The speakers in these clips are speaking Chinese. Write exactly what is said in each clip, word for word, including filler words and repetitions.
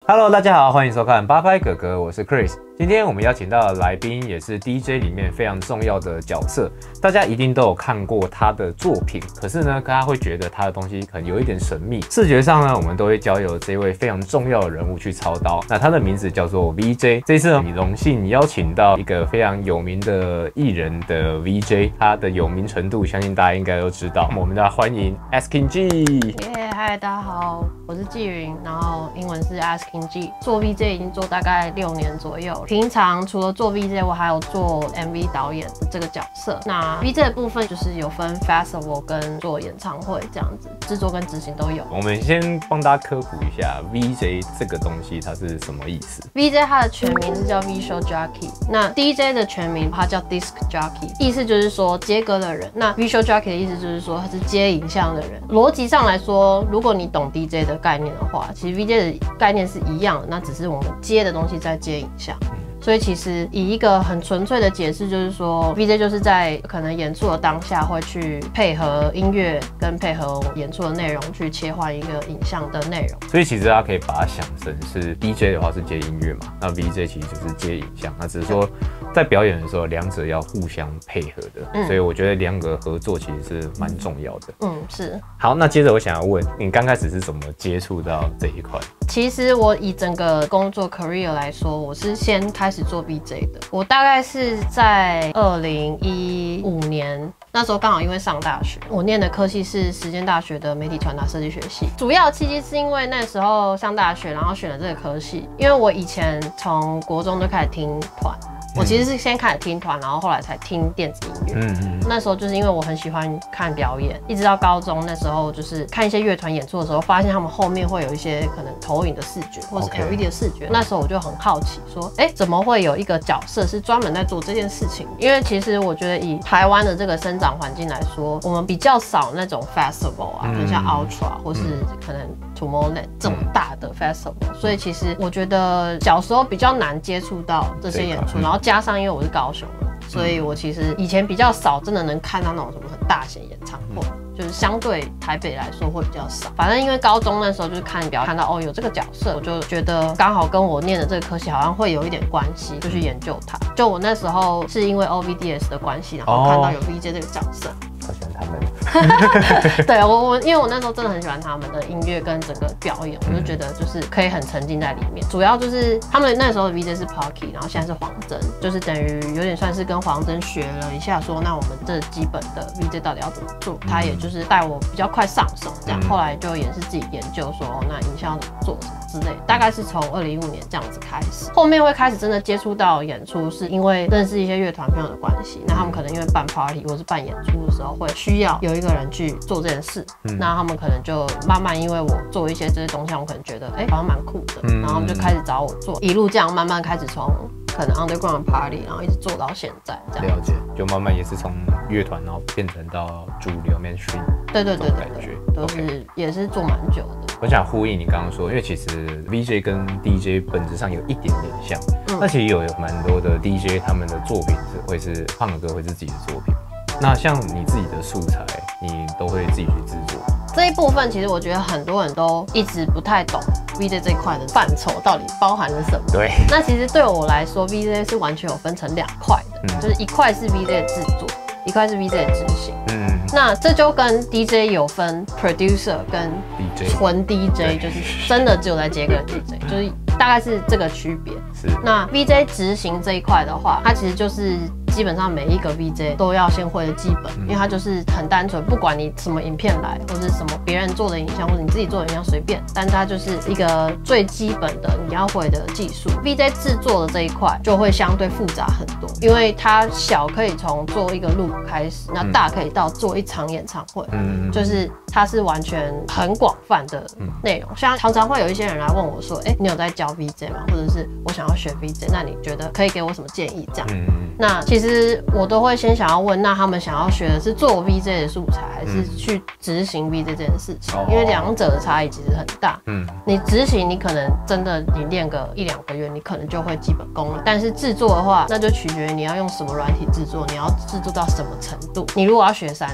Hello， 大家好，欢迎收看八拍哥哥，我是 Chris。今天我们邀请到的来宾也是 D J 里面非常重要的角色，大家一定都有看过他的作品，可是呢，大家会觉得他的东西可能有一点神秘。视觉上呢，我们都会交由这位非常重要的人物去操刀。那他的名字叫做 V J。这次呢，你荣幸邀请到一个非常有名的艺人的 V J， 他的有名程度，相信大家应该都知道。我们要欢迎 Asking G。 耶，嗨，大家好，我是纪云，然后英文是 Asking G。做 V J 已经做大概六年左右。平常除了做 V J， 我还有做 M V 导演这个角色。那 V J 的部分就是有分 Festival 跟做演唱会这样子，制作跟执行都有。 我们先帮大家科普一下 V J 这个东西它是什么意思。 V J 它的全名是叫 Visual Jockey， 那 D J 的全名它叫 Disc Jockey， 意思就是说接歌的人。那 Visual Jockey 的意思就是说他是接影像的人。逻辑上来说，如果你懂 D J 的概念的话，其实 V J 的概念是一样的，那只是我们接的东西在接影像。所以其实以一个很纯粹的解释，就是说 V J 就是在可能演出的当下会去配合音乐跟配合演出的内容去切换一个影像的内容。 所以其实大家可以把它想成是 D J 的话是接音乐嘛，那 V J 其实就是接影像，那只是说在表演的时候两者要互相配合的，嗯、所以我觉得两个合作其实是蛮重要的。嗯， 是。 好，那接着我想要问你，刚开始是怎么接触到这一块？ 其实我以整个工作 career 来说，我是先开始做 V J 的。我大概是在二零一五年，那时候刚好因为上大学，我念的科系是实践大学的媒体传达设计学系。主要的契机是因为那时候上大学，然后选了这个科系，因为我以前从国中就开始听团。我其实是先开始听团，然后后来才听电子音乐。嗯嗯。那时候就是因为我很喜欢看表演，一直到高中那时候就是看一些乐团演出的时候，发现他们后面会有一些可能投影的视觉，或是 L E D 的视觉。Okay. 那时候我就很好奇，说，哎、欸，怎么会有一个角色是专门在做这件事情？因为其实我觉得以台湾的这个生长环境来说，我们比较少那种 festival 啊，嗯、像 Ultra 或是可能 Tomorrowland 这么大的 festival，、嗯、所以其实我觉得小时候比较难接触到这些演出，然后。加上因为我是高雄人，所以我其实以前比较少真的能看到那种什么很大型演唱会，就是相对台北来说会比较少。反正因为高中那时候就是看表看到哦有这个角色，我就觉得刚好跟我念的这个科系好像会有一点关系，就去研究它。就我那时候是因为 O V D S 的关系，然后看到有 V J 这个角色。 好喜欢他们。 对我我因为我那时候真的很喜欢他们的音乐跟整个表演，我就觉得就是可以很沉浸在里面。主要就是他们那时候的 V J 是 Pocky， 然后现在是黄真，就是等于有点算是跟黄真学了一下，说那我们这基本的 V J 到底要怎么做？他也就是带我比较快上手，这样。后来就也是自己研究说，哦、那影像要怎么做什么之类的。大概是从二零一五年这样子开始，后面会开始真的接触到演出，是因为认识一些乐团朋友的关系。那他们可能因为办 party 或是办演出的时候，会需要有一个人去做这件事，嗯、那他们可能就慢慢因为我做一些这些东西，我可能觉得哎、欸、好像蛮酷的，嗯、然后他们就开始找我做，一路这样慢慢开始从可能 underground party， 然后一直做到现在这样。了解， 就慢慢也是从乐团然后变成到主流 mainstream。 对对对对对，都是、okay. 也是做蛮久的。 我想呼应你刚刚说，因为其实 V J 跟 D J 本质上有一点点像，嗯、那其实有蛮多的 D J 他们的作品是会是胖哥会是自己的作品。那像你自己的素材，你都会自己去制作？ 这一部分其实我觉得很多人都一直不太懂 V J 这一块的范畴到底包含了什么。 对。 那其实对我来说 ，V J 是完全有分成两块的，嗯、就是一块是 V J 的制作，一块是 V J 的执行。嗯。那这就跟 D J 有分 producer 跟纯 D J， 就是真的只有在接个 D J， 就是大概是这个区别。是。那 V J 执行这一块的话，它其实就是。基本上每一个 V J 都要先会的基本，因为它就是很单纯，不管你什么影片来，或者什么别人做的影像，或者你自己做的影像随便，但它就是一个最基本的你要会的技术。V J 制作的这一块就会相对复杂很多，因为它小可以从做一个 loop 开始，那大可以到做一场演唱会，嗯，就是它是完全很广泛的内容。像常常会有一些人来问我说，哎、欸，你有在教 V J 吗？或者是我想要学 V J， 那你觉得可以给我什么建议？这样，那其实。其实我都会先想要问，那他们想要学的是做 V J 的素材，还是去执行 V J 这件事情？嗯、因为两者的差异其实很大。嗯，你执行，你可能真的你练个一两个月，你可能就会基本功了。但是制作的话，那就取决于你要用什么软体制作，你要制作到什么程度。你如果要学 三 D。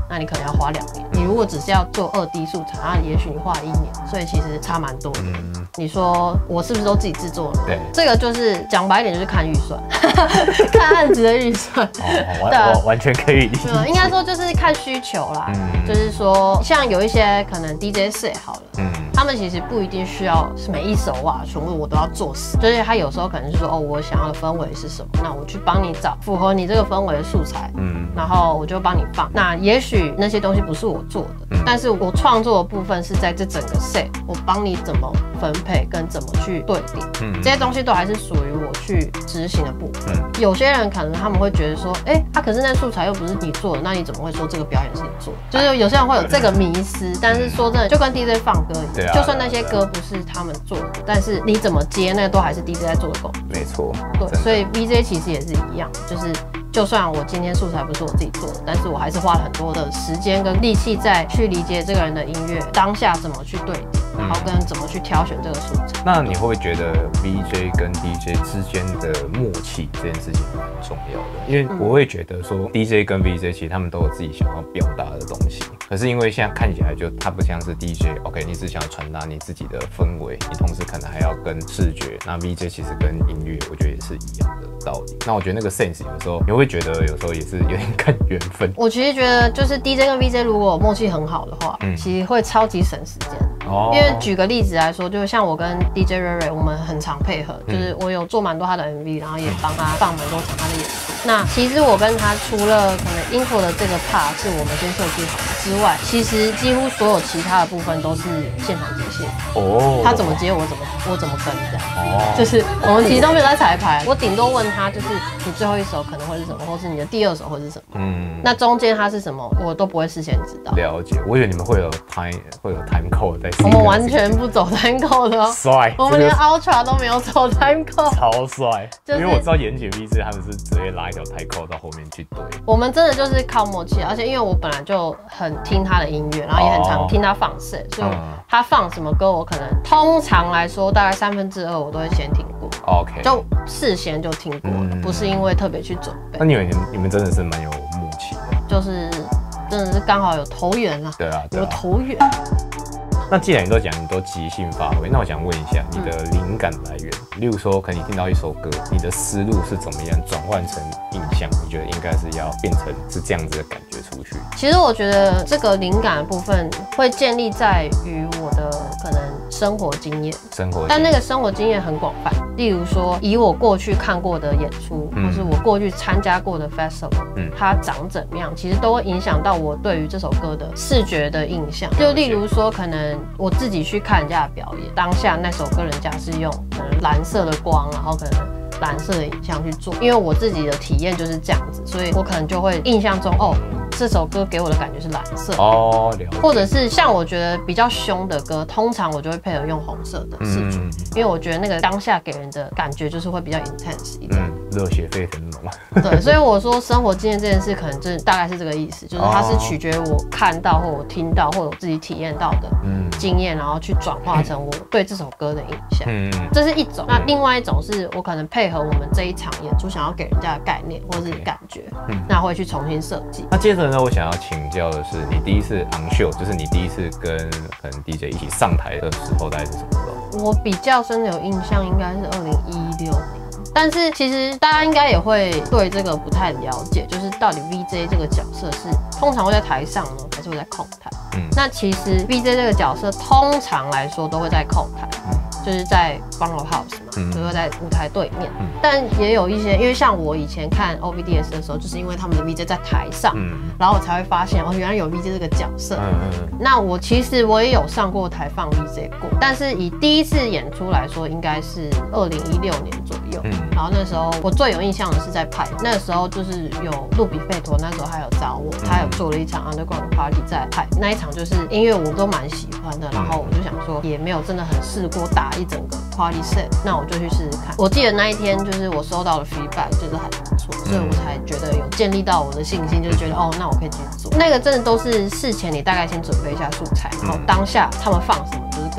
那你可能要花两年。你如果只是要做二 D 素材，那也许你花一年，所以其实差蛮多的。嗯、你说我是不是都自己制作了？对，这个就是讲白一点，就是看预算，看案子的预算。 哦，对、啊，我完全可以理解。 应该说就是看需求啦，嗯、就是说像有一些可能 D J set 好了，嗯，他们其实不一定需要每一首哇全部我都要做死，就是他有时候可能是说哦，我想要的氛围是什么，那我去帮你找符合你这个氛围的素材，嗯，然后我就帮你放。那也许那些东西不是我做的，嗯、但是我创作的部分是在这整个 set， 我帮你怎么分配跟怎么去对点，嗯，这些东西都还是属于我去执行的部分。嗯、有些人可能他们会觉得说，哎、欸，他、啊、可是那素材又不是你做的，那你怎么会说这个表演是你做的？就是有些人会有这个迷思，但是说真的，就跟 D J 放歌一样，啊、就算那些歌不是他们做的，但是你怎么接，那都还是 D J 在做的工作。 没错， 对，所以 V J 其实也是一样，就是就算我今天素材不是我自己做的，但是我还是花了很多的时间跟力气在去理解这个人的音乐当下怎么去对点，然后跟怎么去挑选这个素材。 那你会不会觉得 V J 跟 D J 之间的默契这件事情蛮重要的？因为我会觉得说 D J 跟 V J 其实他们都有自己想要表达的东西，可是因为现在看起来就它不像是 D J，OK， 你只想要传达你自己的氛围，你同时可能还要跟视觉。那 V J 其实跟音乐我觉得也是一样的道理。那我觉得那个 sense 有时候你会觉得有时候也是有点看缘分。 我其实觉得就是 D J 跟 V J 如果默契很好的话，嗯、其实会超级省时间。哦，因为举个例子来说，就像我跟 D J 瑞瑞，我们很常配合，就是我有做蛮多他的 M V， 然后也帮他放蛮多场他的演出。那其实我跟他除了可能 intro 的这个 part 是我们先设计好的之外，其实几乎所有其他的部分都是现场即兴。哦，他怎么接我怎么我怎么跟这样。哦，就是我们其实都没有在彩排，我顶多问他就是你最后一首可能会是什么，或是你的第二首会是什么。嗯，那中间它是什么，我都不会事先知道。 了解，我以为你们会有 time 会有 time code 在。 我们完全不走 time code 的哦， 帅！ 我们连 ultra 都没有走 time code， 超帅！就是、因为我知道严谨 V J 他们是直接拉一条 time code 到后面去对。 我们真的就是靠默契，而且因为我本来就很听他的音乐，然后也很常听他放 set，、哦、所以他放什么歌，我可能通常来说大概三分之二我都会先听过。 OK， 就事先就听过了，嗯、不是因为特别去准备。 那你们你们真的是蛮有默契的， 就是真的是刚好有投缘啊。 对啊，对啊有投缘。 那既然你都讲你都即兴发挥，那我想问一下你的灵感来源，嗯、例如说可能你听到一首歌，你的思路是怎么样转换成印象？你觉得应该是要变成是这样子的感觉出去？ 其实我觉得这个灵感的部分会建立在于我的可能生活经验， 生活经验， 但那个生活经验很广泛。例如说，以我过去看过的演出，嗯、或是我过去参加过的 festival，嗯、它长怎么样，其实都会影响到我对于这首歌的视觉的印象。就例如说，可能我自己去看人家的表演，当下那首歌人家是用可能蓝色的光，然后可能蓝色的影像去做，因为我自己的体验就是这样子，所以我可能就会印象中哦。这首歌给我的感觉是蓝色哦，了解。或者是像我觉得比较凶的歌，通常我就会配合用红色的视觉，嗯、因为我觉得那个当下给人的感觉就是会比较 intense 一点，嗯， 热血沸腾那种。对，所以我说生活经验这件事，可能就大概是这个意思，就是它是取决于我看到或我听到或我自己体验到的经验，然后去转化成我对这首歌的印象。嗯，这是一种。那另外一种是我可能配合我们这一场演出想要给人家的概念或是感觉，嗯、那会去重新设计。 那接着呢，我想要请教的是，你第一次 on show， 就是你第一次跟可能 D J 一起上台的时候，大概是什么时候？ 我比较深的有印象，应该是二零一六年。但是其实大家应该也会对这个不太了解，就是到底 V J 这个角色是通常会在台上呢，还是会在控台？嗯，那其实 V J 这个角色通常来说都会在控台。嗯，就是在 Bungalow House 嘛，嗯、就是在舞台对面。嗯、但也有一些，因为像我以前看 O V D S 的时候，就是因为他们的 V J 在台上，嗯、然后我才会发现哦，原来有 V J 这个角色。嗯嗯、那我其实我也有上过台放 V J 过，但是以第一次演出来说，应该是二零一六年左右。嗯、然后那时候我最有印象的是在派，那个时候就是有路比费陀，那时候还有找我，他有做了一场 Underground Party 在派，那一场就是音乐我都蛮喜欢的，然后我就想说也没有真的很试过打一整个 Party set， 那我就去试试看。我记得那一天就是我收到的 feedback 就是还不错，所以我才觉得有建立到我的信心，就是觉得哦，那我可以继续做。那个真的都是事前你大概先准备一下素材，然后当下他们放什么就是跟什么。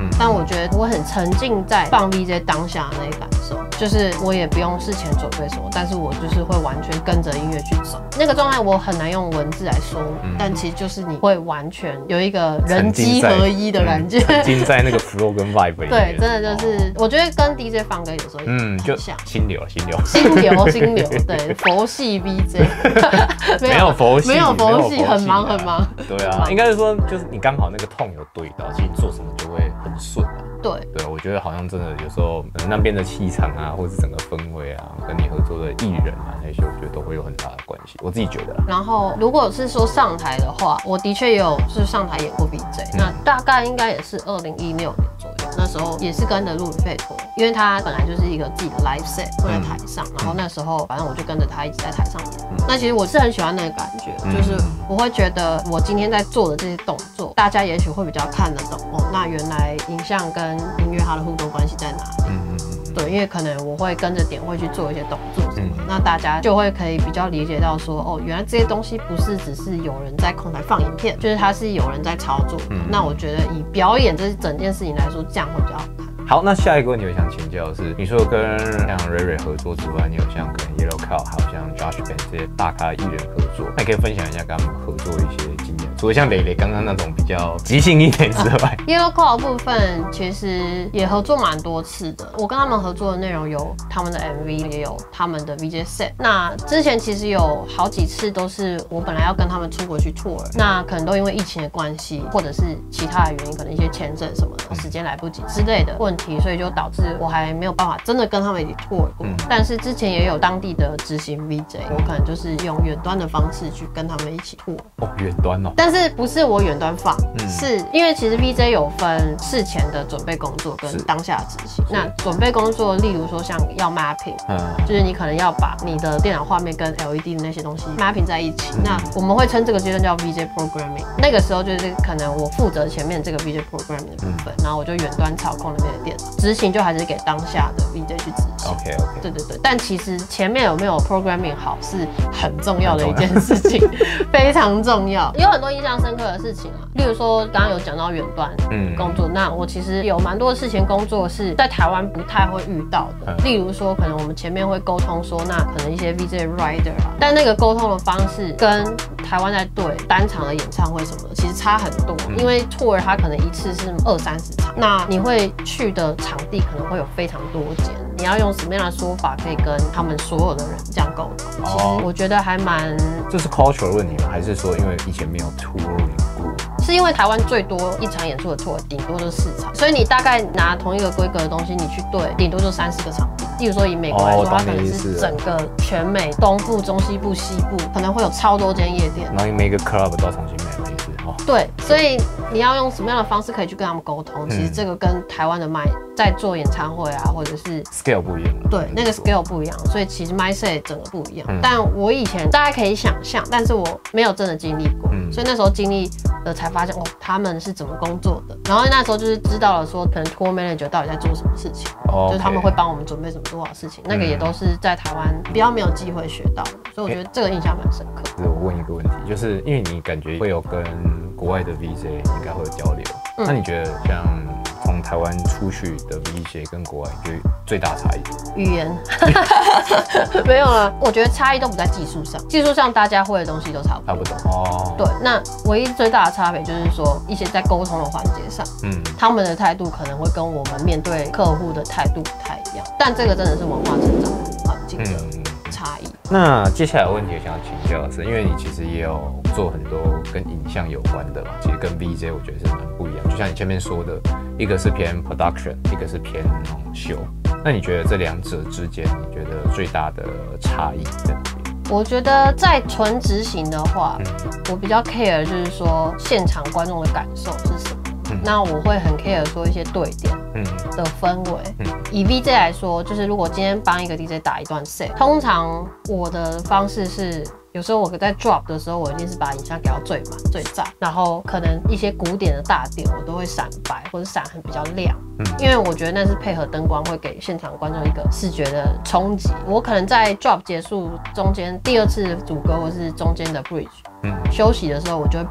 嗯，但我觉得我很沉浸在放 V J 当下的那个感受，就是我也不用事前准备什么，但是我就是会完全跟着音乐去走，那个状态我很难用文字来说明，嗯、但其实就是你会完全有一个人机合一的感觉， 沉浸在那个 flow 跟 vibe 里面。 对，真的就是、哦、我觉得跟 D J 放歌有时候也很像，嗯，就心流，心流， 心流，心流，对，佛系 V J， 没有佛系， 没有佛系，很忙很忙。 对啊，应该是说就是你刚好那个痛有对到，其实你做什么就会很顺啊。 对对，我觉得好像真的有时候那边的气场啊，或是整个氛围啊，跟你合作的艺人啊那些，我觉得都会有很大的关系。我自己觉得啦。 然后如果是说上台的话，我的确也有是上台演过 V J，、嗯、那大概应该也是二零一六年左右，那时候也是跟着路易费托，因为他本来就是一个自己的 live set 会在台上，嗯、然后那时候反正我就跟着他一直在台上演。嗯、那其实我是很喜欢那个感觉，嗯、就是我会觉得我今天在做的这些动作，大家也许会比较看得懂哦。那原来影像跟音乐它的互动关系在哪里？嗯嗯嗯。对，因为可能我会跟着点会去做一些动作什么，嗯、那大家就会可以比较理解到说，哦，原来这些东西不是只是有人在控台放影片，就是它是有人在操作。嗯、那我觉得以表演这整件事情来说，这样会比较好看。 好，那下一个问题我想请教的是，你说跟像 Ray Ray 合作之外，你有像可能 Yellow Cow 还有像 Josh Ben 这些大咖艺人合作，那你可以分享一下跟他们合作的一些经验，除了像蕾蕾刚刚那种比较即兴一点之外、啊、 Yellow Cow 的部分其实也合作蛮多次的。我跟他们合作的内容有他们的 M V， 也有他们的 V J set。那之前其实有好几次都是我本来要跟他们出国去 tour， 那可能都因为疫情的关系，或者是其他的原因，可能一些签证什么的，时间来不及之类的问题，所以就导致我还没有办法真的跟他们一起 tour 过。嗯、但是之前也有当地的执行 V J， 我可能就是用远端的方式去跟他们一起 tour。 哦，远端哦。 但是不是我远端放，嗯、是因为其实 V J 有分事前的准备工作跟当下执行。那准备工作，例如说像要 mapping，嗯、就是你可能要把你的电脑画面跟 L E D 的那些东西 mapping 在一起。嗯、那我们会称这个阶段叫 V J programming。那个时候就是可能我负责前面这个 V J programming 的部分，嗯、然后我就远端操控那边的电脑，执行就还是给当下的 V J 去执行。 OK OK。 对对对，但其实前面有没有 programming 好是很重要的一件事情，非常重要。有很多印象深刻的事情啊，例如说刚刚有讲到远端工作，嗯、那我其实有蛮多事情工作是在台湾不太会遇到的。嗯、例如说，可能我们前面会沟通说，那可能一些 V J rider 啊，但那个沟通的方式跟台湾在对单场的演唱会什么的，其实差很多。嗯、因为 tour 它可能一次是二三十场，那你会去的场地可能会有非常多间，你要用什么样的说法可以跟他们所有的人这样沟通？其实我觉得还蛮…… 这是 culture 的问题吗？还是说因为以前没有 touring 过？ 是因为台湾最多一场演出的 tour 顶多就四场，所以你大概拿同一个规格的东西，你去对，顶多就三四个场地。例如说以美国来说，它可能是整个全美东部、中西部、西部，可能会有超多间夜店， 然后每个 club 都要重新买一次。 对，所以你要用什么样的方式可以去跟他们沟通？其实这个跟台湾的麦在做演唱会啊，或者是 scale 不一样。 对，那个 scale 不一样，所以其实 mindset 整个不一样。嗯、但我以前大家可以想象，但是我没有真的经历过，嗯、所以那时候经历了才发现哦，他们是怎么工作的。然后那时候就是知道了说，可能 tour manager 到底在做什么事情，哦、就是他们会帮我们准备什么多少事情，那个也都是在台湾比较没有机会学到的，所以我觉得这个印象蛮深刻。 我问一个问题，就是因为你感觉会有跟国外的 V J 应该会有交流，嗯、那你觉得像从台湾出去的 V J 跟国外，你觉得最大差异？ 语言没有啊，我觉得差异都不在技术上，技术上大家会的东西都差不多。 差不多哦。 对，那唯一最大的差别就是说一些在沟通的环节上，嗯，他们的态度可能会跟我们面对客户的态度不太一样，但这个真的是文化成长环境的差异。嗯、 那接下来的问题我想要请教的是，因为你其实也有做很多跟影像有关的嘛，其实跟 V J 我觉得是蛮不一样。就像你前面说的，一个是偏 production， 一个是偏那种秀。那你觉得这两者之间，你觉得最大的差异在哪边？ 我觉得在纯执行的话，嗯、我比较 care 就是说现场观众的感受是什么。嗯、那我会很 care 说一些对点的氛围。嗯、以 V J 来说，就是如果今天帮一个 D J 打一段 set， 通常我的方式是。有时候我在 drop 的时候，我一定是把影像给到最满、最炸，然后可能一些古典的大点我都会闪白或者闪很比较亮，嗯、因为我觉得那是配合灯光会给现场观众一个视觉的冲击。我可能在 drop 结束中间第二次主歌或是中间的 bridge，嗯、休息的时候，我就会把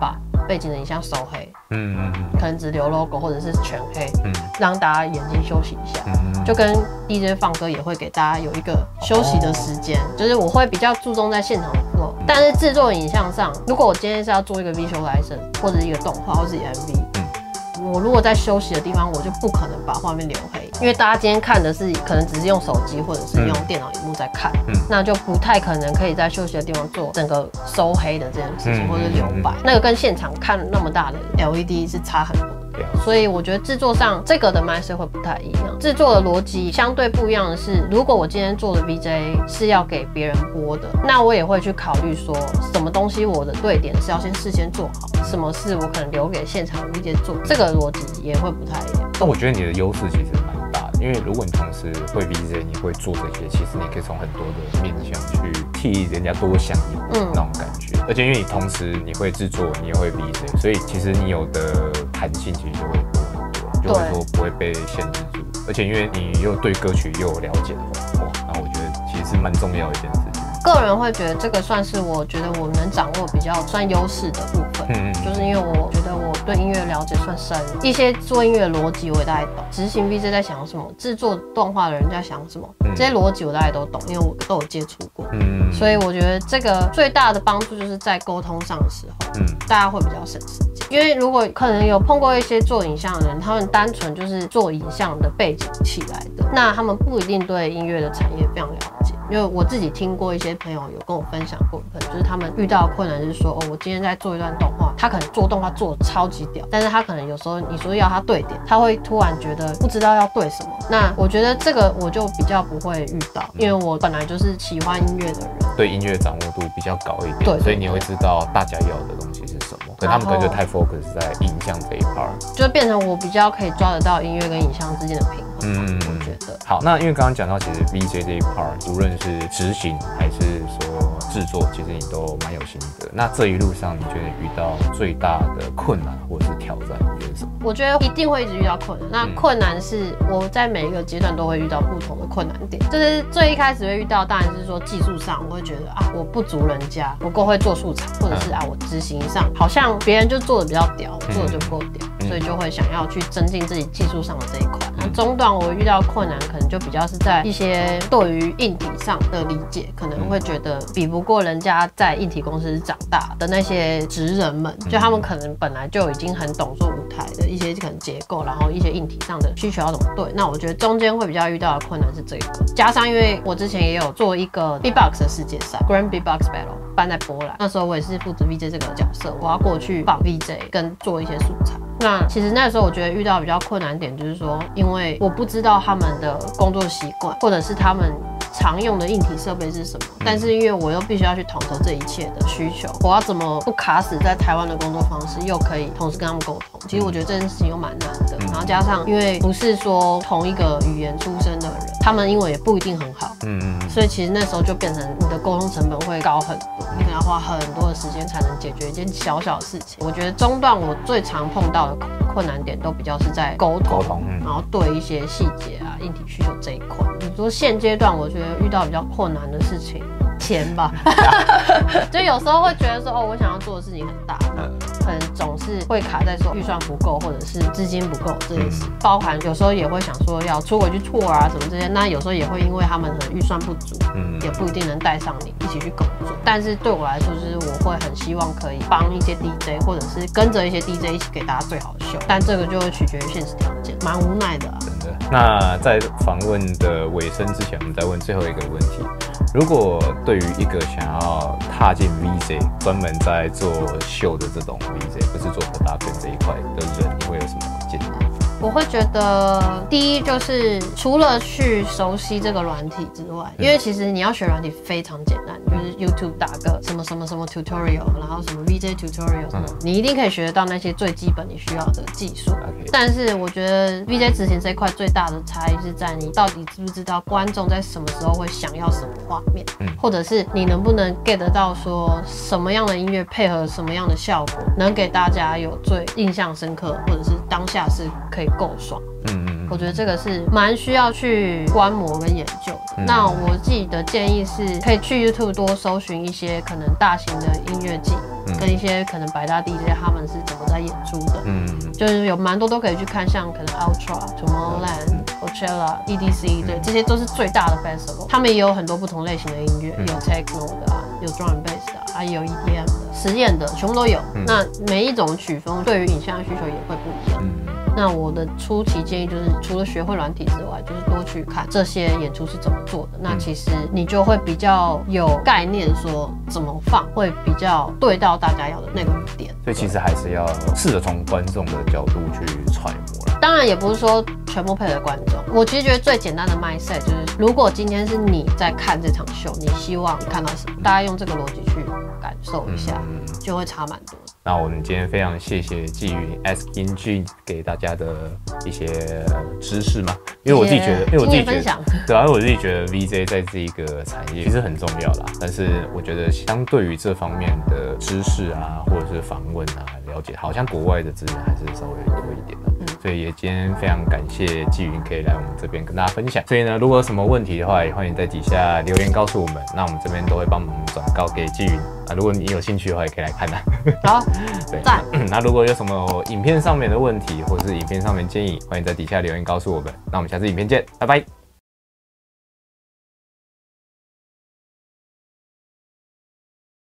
背景的影像收黑， 嗯嗯嗯， 可能只留 logo 或者是全黑， 嗯， 让大家眼睛休息一下。嗯，就跟 D J 放歌也会给大家有一个休息的时间，哦、就是我会比较注重在现场的 flow，、嗯、但是制作影像上，如果我今天是要做一个 visualization 或者一个动画或者 M V， 嗯，我如果在休息的地方，我就不可能把画面留黑。因为大家今天看的是可能只是用手机或者是用电脑荧幕在看，嗯、那就不太可能可以在休息的地方做整个收黑的这件事情，嗯、或者留白，嗯、那个跟现场看那么大的 L E D 是差很多的。所以我觉得制作上这个的 mindset 会不太一样，制作的逻辑相对不一样的是，如果我今天做的 V J 是要给别人播的，那我也会去考虑说，什么东西我的对点是要先事先做好，什么是我可能留给现场的 V J 做，这个逻辑也会不太一样。 但我觉得你的优势其实蛮大的，因为如果你同时会 V J， 你会做这些，其实你可以从很多的面向去替人家多想一点那种感觉。嗯、而且因为你同时你会制作，你也会 V J， 所以其实你有的弹性其实就会多很多，就会说不会被限制住。而且因为你又对歌曲又有了解的话，哇，那我觉得其实是蛮重要的一件事情。 个人会觉得这个算是我觉得我能掌握比较算优势的部分，嗯，就是因为我觉得我对音乐了解算深，一些做音乐的逻辑我也大概懂，执行 V J 在想什么，制作动画的人在想什么，嗯、这些逻辑我大概都懂，因为我都有接触过，嗯，所以我觉得这个最大的帮助就是在沟通上的时候，嗯，大家会比较省时间，因为如果可能有碰过一些做影像的人，他们单纯就是做影像的背景起来的，那他们不一定对音乐的产业非常了解。因为我自己听过一些朋友有跟我分享过，可能就是他们遇到的困难就是说，哦，我今天在做一段动画，他可能做动画做得超级屌，但是他可能有时候你说要他对点，他会突然觉得不知道要对什么。那我觉得这个我就比较不会遇到，因为我本来就是喜欢音乐的人， 对音乐掌握度比较高一点，对，所以你会知道大家要的东西是什么。可他们可能就太 focus 在影像这一 part， 就变成我比较可以抓得到音乐跟影像之间的平衡。嗯，我觉得好。那因为刚刚讲到，其实 V J 这一 part， 无论是执行还是说制作，其实你都蛮有心得。那这一路上，你觉得遇到最大的困难或者是挑战，你觉得是什么？ 我觉得一定会一直遇到困难。那困难是我在每一个阶段都会遇到不同的困难点。就是最一开始会遇到，当然是说技术上，我会觉得啊，我不足人家，我够会做素材，或者是啊，我执行上好像别人就做的比较屌，我做的就不够屌，嗯、所以就会想要去增进自己技术上的这一块。那中段我遇到困难，可能就比较是在一些对于硬体上的理解，可能会觉得比不过人家在硬体公司长大的那些职人们，就他们可能本来就已经很懂做舞台的一些可能结构，然后一些硬体上的需求要怎么对。那我觉得中间会比较遇到的困难是这个，加上因为我之前也有做一个 Beatbox 的世界赛 Grand Beatbox Battle， 办在波兰，那时候我也是负责 V J 这个角色，我要过去放 V J 跟做一些素材。那其实那时候我觉得遇到比较困难点就是说，因为我不知道他们的工作习惯，或者是他们常用的硬体设备是什么，但是因为我又必须要去统筹这一切的需求，我要怎么不卡死在台湾的工作方式，又可以同时跟他们沟通？其实我觉得这件事情又蛮难的。然后加上因为不是说同一个语言出身的人，他们英文也不一定很好，嗯嗯，所以其实那时候就变成你的沟通成本会高很多，你可能要花很多的时间才能解决一件小小的事情。我觉得中段我最常碰到的困难点都比较是在沟通，沟通，嗯、然后对一些细节啊、硬体需求这一块。比如说现阶段，我觉得遇到比较困难的事情，钱吧，就有时候会觉得说，哦，我想要做的事情很大，可能总是会卡在说预算不够，或者是资金不够这件事。包含有时候也会想说要出国去 tour 啊什么这些，那有时候也会因为他们的预算不足，嗯，也不一定能带上你一起去工作。但是对我来说，就是我会很希望可以帮一些 D J， 或者是跟着一些 D J 一起给大家最好的秀，但这个就会取决于现实条件，蛮无奈的啊。 真的。那在访问的尾声之前，我们再问最后一个问题：如果对于一个想要踏进 V J， 专门在做秀的这种 V J， 不是做 production 这一块的人，你会有什么建议？ 我会觉得，第一就是除了去熟悉这个软体之外，因为其实你要学软体非常简单，就是 YouTube 打个什么什么什么 tutorial， 然后什么 V J tutorial 什么，嗯、你一定可以学得到那些最基本你需要的技术。Okay. 但是我觉得 V J 执行这一块最大的差异是在你到底知不知道观众在什么时候会想要什么画面，嗯、或者是你能不能 get 得到说什么样的音乐配合什么样的效果，能给大家有最印象深刻，或者是当下是可以够爽。嗯嗯，我觉得这个是蛮需要去观摩跟研究的。嗯、那我自己的建议是，可以去 YouTube 多搜寻一些可能大型的音乐季。 嗯、跟一些可能百大 D J 他们是怎么在演出的，嗯，就是有蛮多都可以去看，像可能 Ultra、Tomorrowland、Coachella、E D C， 对，这些都是最大的 festival， 他们也有很多不同类型的音乐，有 techno 的啊，有 drum and bass 的啊，还有 E D M 的、实验的，全部都有。嗯、那每一种曲风对于影像的需求也会不一样。嗯那我的初期建议就是，除了学会软体之外，就是多去看这些演出是怎么做的。那其实你就会比较有概念，说怎么放会比较对到大家要的那个点。 所以其实还是要试着从观众的角度去揣摩啦。 当然也不是说全部配合观众。我其实觉得最简单的 mindset 就是，如果今天是你在看这场秀，你希望看到什么，大家用这个逻辑去感受一下，嗯、就会差蛮多的。 那我们今天非常谢谢纪云 Asking G 给大家的一些知识嘛，因为我自己觉得，因为我自己觉得，对啊，因为我自己觉得 V J 在这一个产业其实很重要啦，但是我觉得相对于这方面的知识啊，或者是访问啊，了解，好像国外的资源还是稍微多一点的。嗯、所以也今天非常感谢纪云可以来我们这边跟大家分享。所以呢，如果有什么问题的话，也欢迎在底下留言告诉我们，那我们这边都会帮忙转告给纪云啊。如果你有兴趣的话，也可以来看啊。 好， 对，那如果有什么影片上面的问题，或者是影片上面建议，欢迎在底下留言告诉我们。那我们下次影片见，拜拜。